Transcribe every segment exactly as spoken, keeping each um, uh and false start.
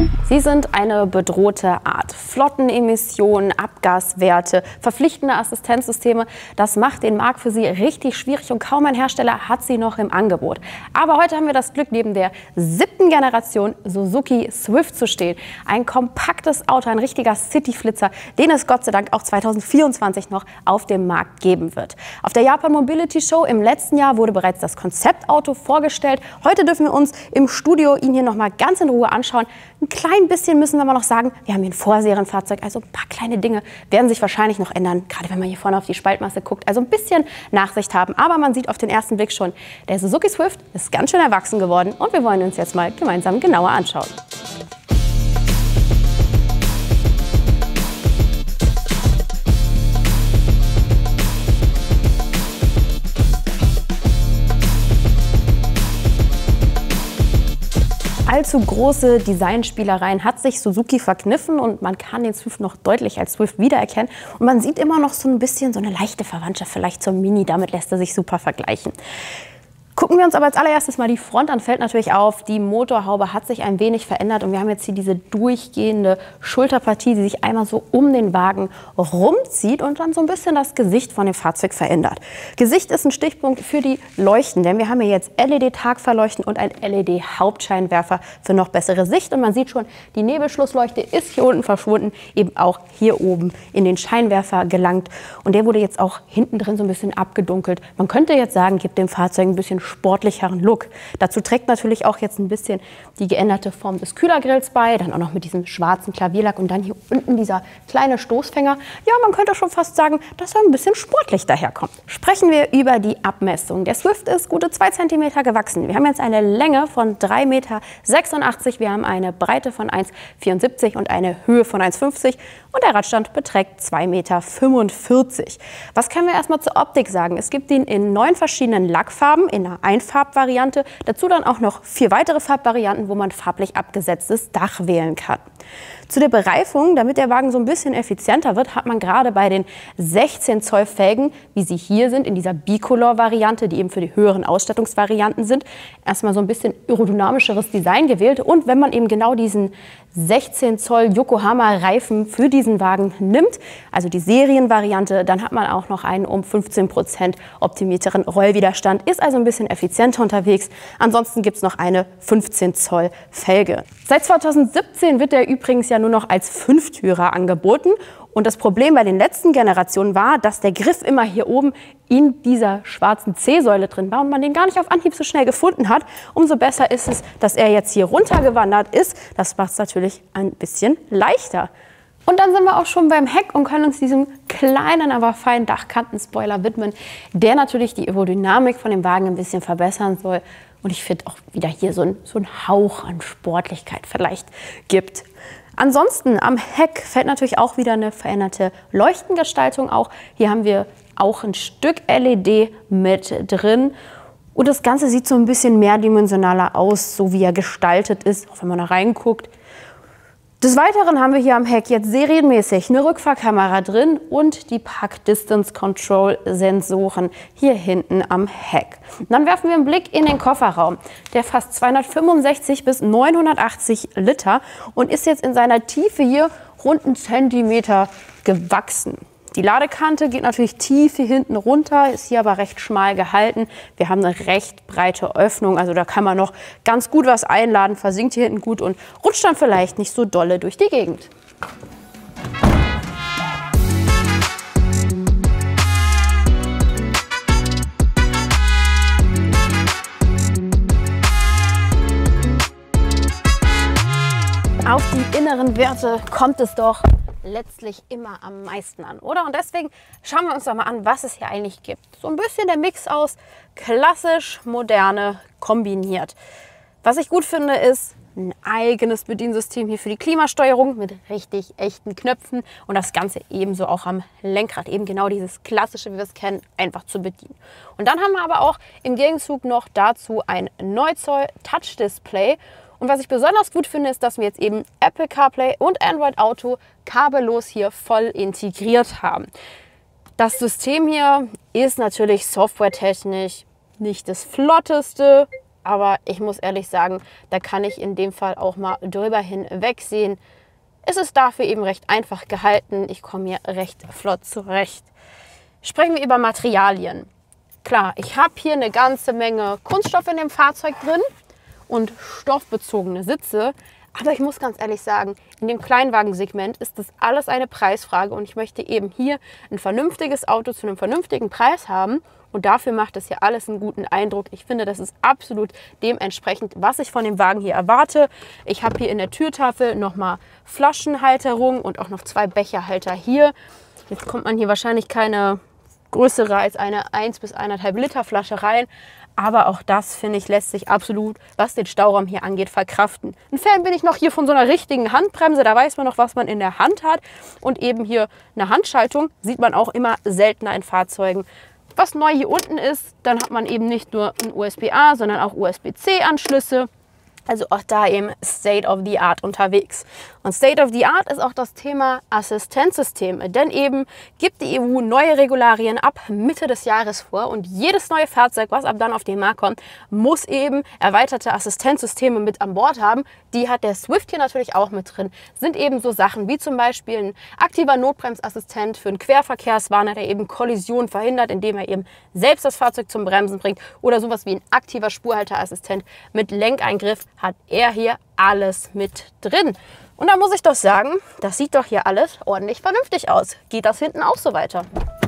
Sie sind eine bedrohte Art. Flottenemissionen, Abgaswerte, verpflichtende Assistenzsysteme, das macht den Markt für Sie richtig schwierig und kaum ein Hersteller hat sie noch im Angebot. Aber heute haben wir das Glück, neben der siebten Generation Suzuki Swift zu stehen. Ein kompaktes Auto, ein richtiger Cityflitzer, den es Gott sei Dank auch zweitausendvierundzwanzig noch auf dem Markt geben wird. Auf der Japan Mobility Show im letzten Jahr wurde bereits das Konzeptauto vorgestellt. Heute dürfen wir uns im Studio ihn hier noch mal ganz in Ruhe anschauen. Ein klein bisschen müssen wir aber noch sagen, wir haben hier ein Vorserienfahrzeug, also ein paar kleine Dinge werden sich wahrscheinlich noch ändern, gerade wenn man hier vorne auf die Spaltmasse guckt. Also ein bisschen Nachsicht haben, aber man sieht auf den ersten Blick schon, der Suzuki Swift ist ganz schön erwachsen geworden und wir wollen uns jetzt mal gemeinsam genauer anschauen. Allzu große Designspielereien hat sich Suzuki verkniffen und man kann den Swift noch deutlich als Swift wiedererkennen. Und man sieht immer noch so ein bisschen so eine leichte Verwandtschaft vielleicht zum Mini, damit lässt er sich super vergleichen. Gucken wir uns aber als allererstes mal die Front an, fällt natürlich auf, die Motorhaube hat sich ein wenig verändert und wir haben jetzt hier diese durchgehende Schulterpartie, die sich einmal so um den Wagen rumzieht und dann so ein bisschen das Gesicht von dem Fahrzeug verändert. Gesicht ist ein Stichpunkt für die Leuchten, denn wir haben hier jetzt L E D-Tagverleuchten und ein L E D-Hauptscheinwerfer für noch bessere Sicht und man sieht schon, die Nebelschlussleuchte ist hier unten verschwunden, eben auch hier oben in den Scheinwerfer gelangt und der wurde jetzt auch hinten drin so ein bisschen abgedunkelt. Man könnte jetzt sagen, gibt dem Fahrzeug ein bisschen sportlicheren Look. Dazu trägt natürlich auch jetzt ein bisschen die geänderte Form des Kühlergrills bei, dann auch noch mit diesem schwarzen Klavierlack und dann hier unten dieser kleine Stoßfänger. Ja, man könnte schon fast sagen, dass er ein bisschen sportlich daherkommt. Sprechen wir über die Abmessung. Der Swift ist gute zwei Zentimeter gewachsen. Wir haben jetzt eine Länge von drei Meter sechsundachtzig, wir haben eine Breite von eins Komma vierundsiebzig und eine Höhe von eins Komma fünfzig und der Radstand beträgt zwei Meter fünfundvierzig. Was können wir erstmal zur Optik sagen? Es gibt ihn in neun verschiedenen Lackfarben, in einer Einfarbvariante, dazu dann auch noch vier weitere Farbvarianten, wo man farblich abgesetztes Dach wählen kann. Zu der Bereifung, damit der Wagen so ein bisschen effizienter wird, hat man gerade bei den sechzehn Zoll Felgen, wie sie hier sind, in dieser Bicolor-Variante, die eben für die höheren Ausstattungsvarianten sind, erstmal so ein bisschen aerodynamischeres Design gewählt. Und wenn man eben genau diesen sechzehn Zoll Yokohama-Reifen für diesen Wagen nimmt, also die Serienvariante, dann hat man auch noch einen um fünfzehn Prozent optimierteren Rollwiderstand, ist also ein bisschen effizienter unterwegs. Ansonsten gibt es noch eine fünfzehn Zoll Felge. Seit zweitausendsiebzehn wird der übrigens ja nur noch als Fünftürer angeboten. Und das Problem bei den letzten Generationen war, dass der Griff immer hier oben in dieser schwarzen C-Säule drin war und man den gar nicht auf Anhieb so schnell gefunden hat. Umso besser ist es, dass er jetzt hier runtergewandert ist. Das macht es natürlich ein bisschen leichter. Und dann sind wir auch schon beim Heck und können uns diesem kleinen, aber feinen Dachkantenspoiler widmen, der natürlich die Aerodynamik von dem Wagen ein bisschen verbessern soll. Und ich finde auch wieder hier so ein, so ein Hauch an Sportlichkeit vielleicht gibt. Ansonsten am Heck fällt natürlich auch wieder eine veränderte Leuchtengestaltung auch. Hier haben wir auch ein Stück L E D mit drin. Und das Ganze sieht so ein bisschen mehrdimensionaler aus, so wie er gestaltet ist, auch wenn man da reinguckt. Des Weiteren haben wir hier am Heck jetzt serienmäßig eine Rückfahrkamera drin und die Park Distance Control Sensoren hier hinten am Heck. Und dann werfen wir einen Blick in den Kofferraum. Der fasst zweihundertfünfundsechzig bis neunhundertachtzig Liter und ist jetzt in seiner Tiefe hier rund einen Zentimeter gewachsen. Die Ladekante geht natürlich tief hier hinten runter, ist hier aber recht schmal gehalten. Wir haben eine recht breite Öffnung, also da kann man noch ganz gut was einladen, versinkt hier hinten gut und rutscht dann vielleicht nicht so dolle durch die Gegend. Auf die inneren Werte kommt es doch letztlich immer am meisten an, oder? Und deswegen schauen wir uns doch mal an, was es hier eigentlich gibt. So ein bisschen der Mix aus klassisch, moderne kombiniert. Was ich gut finde, ist ein eigenes Bediensystem hier für die Klimasteuerung mit richtig echten Knöpfen und das Ganze ebenso auch am Lenkrad. Eben genau dieses klassische, wie wir es kennen, einfach zu bedienen. Und dann haben wir aber auch im Gegenzug noch dazu ein neun Zoll Touch-Display. Und was ich besonders gut finde, ist, dass wir jetzt eben Apple CarPlay und Android Auto kabellos hier voll integriert haben. Das System hier ist natürlich softwaretechnisch nicht das flotteste, aber ich muss ehrlich sagen, da kann ich in dem Fall auch mal drüber hinwegsehen. Es ist dafür eben recht einfach gehalten. Ich komme hier recht flott zurecht. Sprechen wir über Materialien. Klar, ich habe hier eine ganze Menge Kunststoff in dem Fahrzeug drin und stoffbezogene Sitze. Aber ich muss ganz ehrlich sagen, in dem Kleinwagensegment ist das alles eine Preisfrage und ich möchte eben hier ein vernünftiges Auto zu einem vernünftigen Preis haben und dafür macht das hier alles einen guten Eindruck. Ich finde, das ist absolut dementsprechend, was ich von dem Wagen hier erwarte. Ich habe hier in der Türtafel nochmal Flaschenhalterung und auch noch zwei Becherhalter hier. Jetzt kommt man hier wahrscheinlich keine größere als eine eins bis eineinhalb Liter Flasche rein. Aber auch das, finde ich, lässt sich absolut, was den Stauraum hier angeht, verkraften. Ein Fan bin ich noch hier von so einer richtigen Handbremse. Da weiß man noch, was man in der Hand hat. Und eben hier eine Handschaltung sieht man auch immer seltener in Fahrzeugen. Was neu hier unten ist, dann hat man eben nicht nur ein U S B A, sondern auch U S B C Anschlüsse. Also auch da eben State of the Art unterwegs. Und State of the Art ist auch das Thema Assistenzsysteme. Denn eben gibt die E U neue Regularien ab Mitte des Jahres vor. Und jedes neue Fahrzeug, was ab dann auf den Markt kommt, muss eben erweiterte Assistenzsysteme mit an Bord haben. Die hat der Swift hier natürlich auch mit drin. Sind eben so Sachen wie zum Beispiel ein aktiver Notbremsassistent für einen Querverkehrswarner, der eben Kollisionen verhindert, indem er eben selbst das Fahrzeug zum Bremsen bringt. Oder sowas wie ein aktiver Spurhalteassistent mit Lenkeingriff. Hat er hier alles mit drin. Und da muss ich doch sagen, das sieht doch hier alles ordentlich vernünftig aus. Geht das hinten auch so weiter?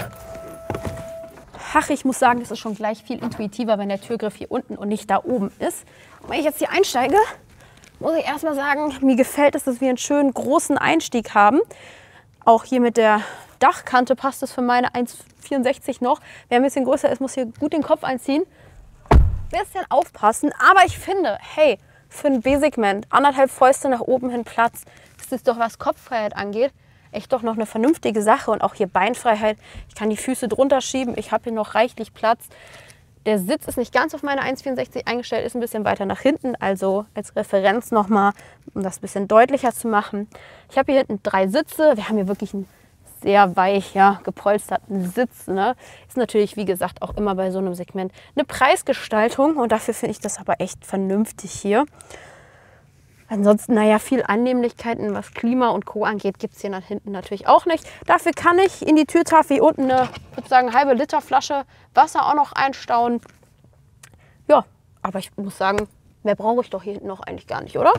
Ach, ich muss sagen, das ist schon gleich viel intuitiver, wenn der Türgriff hier unten und nicht da oben ist. Und wenn ich jetzt hier einsteige, muss ich erstmal sagen, mir gefällt es, dass wir einen schönen großen Einstieg haben. Auch hier mit der Dachkante passt es für meine eins Komma vierundsechzig noch. Wer ein bisschen größer ist, muss hier gut den Kopf einziehen. Ein bisschen aufpassen, aber ich finde, hey, für ein B-Segment, anderthalb Fäuste nach oben hin Platz, ist das doch, was Kopffreiheit angeht, echt doch noch eine vernünftige Sache. Und auch hier Beinfreiheit, ich kann die Füße drunter schieben, ich habe hier noch reichlich Platz. Der Sitz ist nicht ganz auf meine eins Komma vierundsechzig eingestellt, ist ein bisschen weiter nach hinten, also als Referenz nochmal, um das ein bisschen deutlicher zu machen. Ich habe hier hinten drei Sitze, wir haben hier wirklich einen sehr weich, ja, gepolsterten Sitz. Ne? Ist natürlich, wie gesagt, auch immer bei so einem Segment eine Preisgestaltung und dafür finde ich das aber echt vernünftig hier. Ansonsten, naja, viel Annehmlichkeiten, was Klima und Co. angeht, gibt es hier nach hinten natürlich auch nicht. Dafür kann ich in die Türtafel hier unten eine, sozusagen halbe Liter Flasche Wasser auch noch einstauen. Ja, aber ich muss sagen, mehr brauche ich doch hier hinten noch eigentlich gar nicht, oder?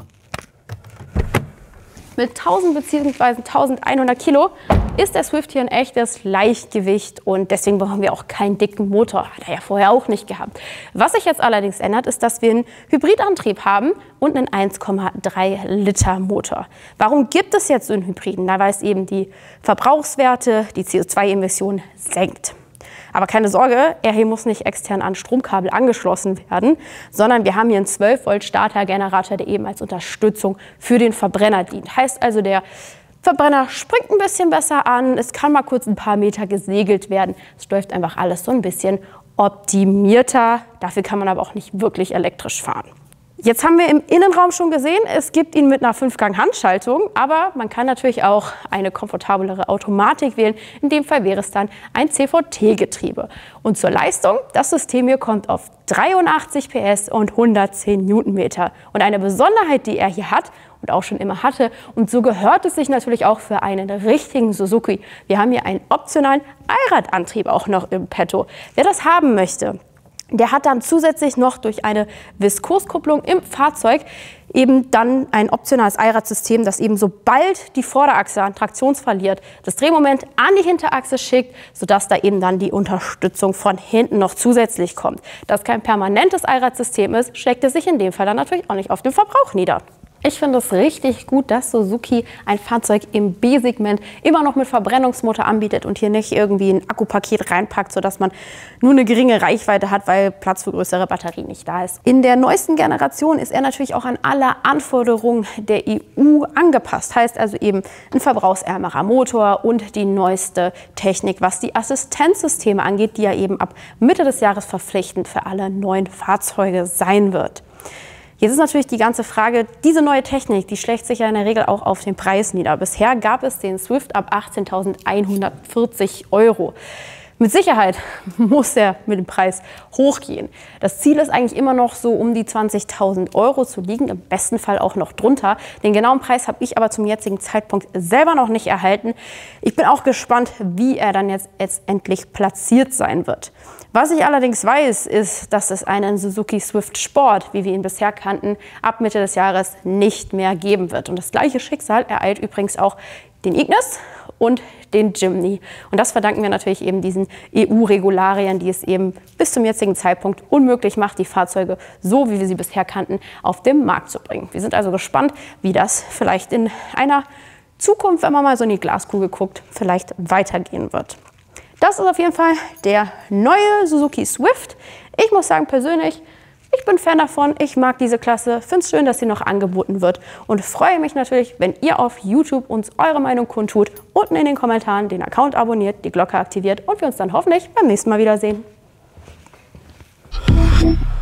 Mit tausend bzw. eintausendeinhundert Kilo ist der Swift hier ein echtes Leichtgewicht und deswegen brauchen wir auch keinen dicken Motor. Hat er ja vorher auch nicht gehabt. Was sich jetzt allerdings ändert, ist, dass wir einen Hybridantrieb haben und einen eins Komma drei Liter Motor. Warum gibt es jetzt so einen Hybriden? Da weil es eben die Verbrauchswerte, die C O zwei Emissionen senkt. Aber keine Sorge, er hier muss nicht extern an Stromkabel angeschlossen werden, sondern wir haben hier einen zwölf Volt Startergenerator, der eben als Unterstützung für den Verbrenner dient. Heißt also, der Verbrenner springt ein bisschen besser an, es kann mal kurz ein paar Meter gesegelt werden. Es läuft einfach alles so ein bisschen optimierter. Dafür kann man aber auch nicht wirklich elektrisch fahren. Jetzt haben wir im Innenraum schon gesehen, es gibt ihn mit einer fünf Gang Handschaltung, aber man kann natürlich auch eine komfortablere Automatik wählen. In dem Fall wäre es dann ein C V T-Getriebe. Und zur Leistung, das System hier kommt auf dreiundachtzig P S und hundertzehn Newtonmeter. Und eine Besonderheit, die er hier hat und auch schon immer hatte, und so gehört es sich natürlich auch für einen richtigen Suzuki. Wir haben hier einen optionalen Allradantrieb auch noch im Petto. Wer das haben möchte, der hat dann zusätzlich noch durch eine Viskoskupplung im Fahrzeug eben dann ein optionales Allradsystem, das eben sobald die Vorderachse an Traktion verliert, das Drehmoment an die Hinterachse schickt, sodass da eben dann die Unterstützung von hinten noch zusätzlich kommt. Da es kein permanentes Allradsystem ist, schlägt es sich in dem Fall dann natürlich auch nicht auf den Verbrauch nieder. Ich finde es richtig gut, dass Suzuki ein Fahrzeug im B-Segment immer noch mit Verbrennungsmotor anbietet und hier nicht irgendwie ein Akkupaket reinpackt, sodass man nur eine geringe Reichweite hat, weil Platz für größere Batterien nicht da ist. In der neuesten Generation ist er natürlich auch an alle Anforderungen der E U angepasst. Heißt also eben ein verbrauchsärmerer Motor und die neueste Technik, was die Assistenzsysteme angeht, die ja eben ab Mitte des Jahres verpflichtend für alle neuen Fahrzeuge sein wird. Jetzt ist natürlich die ganze Frage, diese neue Technik, die schlägt sich ja in der Regel auch auf den Preis nieder. Bisher gab es den Swift ab achtzehntausendeinhundertvierzig Euro. Mit Sicherheit muss er mit dem Preis hochgehen. Das Ziel ist eigentlich immer noch so um die zwanzigtausend Euro zu liegen, im besten Fall auch noch drunter. Den genauen Preis habe ich aber zum jetzigen Zeitpunkt selber noch nicht erhalten. Ich bin auch gespannt, wie er dann jetzt endlich platziert sein wird. Was ich allerdings weiß, ist, dass es einen Suzuki Swift Sport, wie wir ihn bisher kannten, ab Mitte des Jahres nicht mehr geben wird. Und das gleiche Schicksal ereilt übrigens auch den Ignis und den Jimny. Und das verdanken wir natürlich eben diesen E U-Regularien, die es eben bis zum jetzigen Zeitpunkt unmöglich macht, die Fahrzeuge so, wie wir sie bisher kannten, auf den Markt zu bringen. Wir sind also gespannt, wie das vielleicht in einer Zukunft, wenn man mal so in die Glaskugel guckt, vielleicht weitergehen wird. Das ist auf jeden Fall der neue Suzuki Swift. Ich muss sagen, persönlich, ich bin Fan davon, ich mag diese Klasse, finde es schön, dass sie noch angeboten wird und freue mich natürlich, wenn ihr auf YouTube uns eure Meinung kundtut, unten in den Kommentaren den Account abonniert, die Glocke aktiviert und wir uns dann hoffentlich beim nächsten Mal wiedersehen.